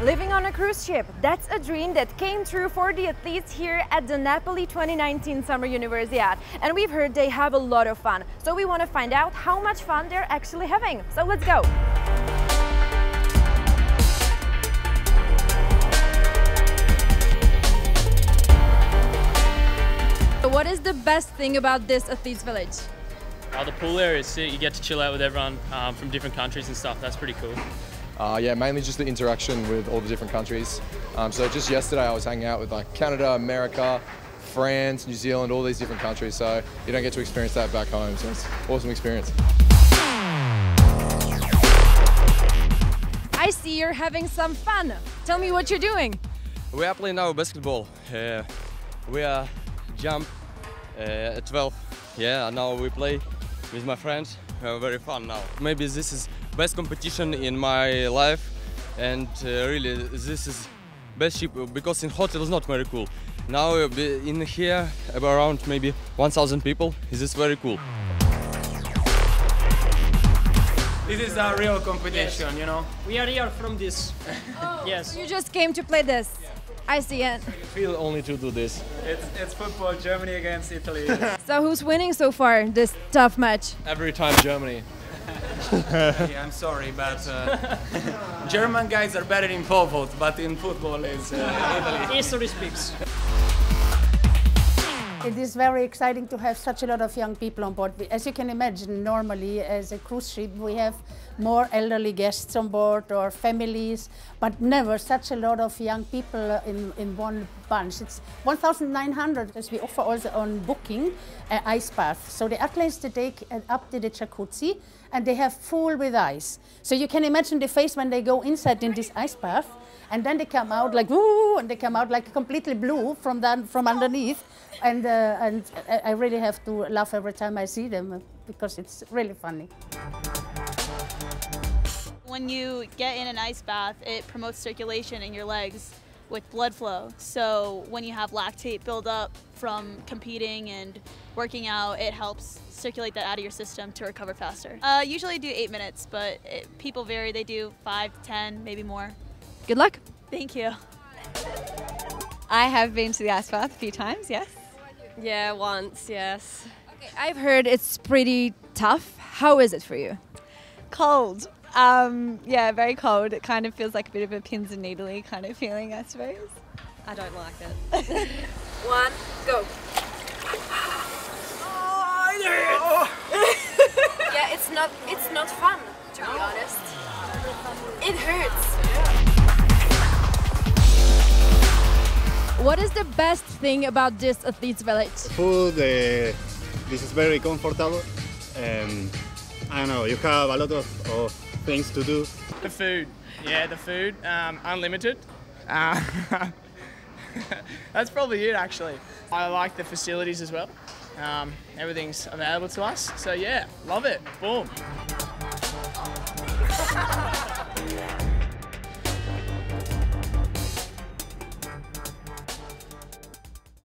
living on a cruise ship. That's a dream that came true for the athletes here at the Napoli 2019 Summer Universiade. And we've heard they have a lot of fun. So we want to find out how much fun they're actually having. So let's go. What is the best thing about this athletes village? The pool area is sick. You get to chill out with everyone from different countries and stuff. That's pretty cool. Yeah, mainly just the interaction with all the different countries. So just yesterday I was hanging out with like Canada, America, France, New Zealand, all these different countries. So you don't get to experience that back home. So it's an awesome experience. I see you're having some fun. Tell me what you're doing. We are playing now basketball. We are jump at 12. Yeah, now we play with my friends. Very fun now. Maybe this is best competition in my life, and really this is best ship because in hotel is not very cool. Now in here around maybe 1,000 people. This is very cool. This is a real competition, yes. You know. We are here from this. Oh, yes. You just came to play this. I see it. I feel only to do this. It's football, Germany against Italy. So who's winning so far this tough match? Every time Germany. Yeah, I'm sorry, but German guys are better in pole vault, but in football it's Italy. History speaks. It is very exciting to have such a lot of young people on board. As you can imagine, normally as a cruise ship we have more elderly guests on board or families, but never such a lot of young people in one bunch. It's 1,900 as we offer also on booking ice bath. So the athletes they take up to the jacuzzi and they have full with ice. So you can imagine the face when they go inside in this ice bath, and then they come out like woo, and they come out like completely blue from underneath. And I really have to laugh every time I see them because it's really funny. When you get in an ice bath, it promotes circulation in your legs with blood flow. So when you have lactate buildup from competing and working out, it helps circulate that out of your system to recover faster. Usually do 8 minutes, but people vary. They do 5 to 10, maybe more. Good luck. Thank you. I have been to the ice bath a few times, yes. Yeah, once, yes. Okay, I've heard it's pretty tough. How is it for you? Cold. Yeah, very cold. It kind of feels like a bit of a pins and needly kind of feeling, I suppose. I don't like it. 1, go. Yeah, it's not fun, to be honest. It hurts. What is the best thing about this athletes village? Food, this is very comfortable. I don't know, you have a lot of things to do. The food, yeah, the food, unlimited. That's probably it actually. I like the facilities as well. Everything's available to us, so yeah, love it. Boom.